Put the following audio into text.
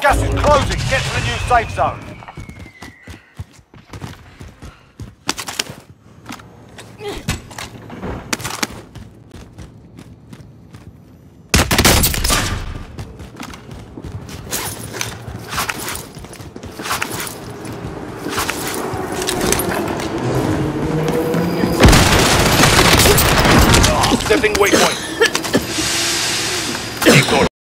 Gas is closing. Get to the new safe zone. Setting waypoint.